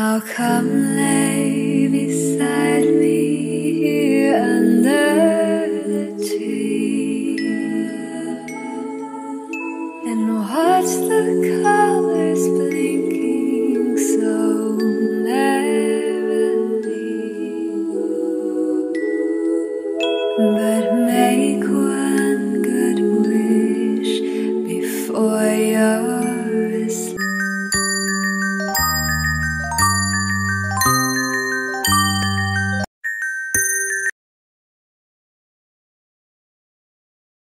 Now come lay beside me here under the tree and watch the colors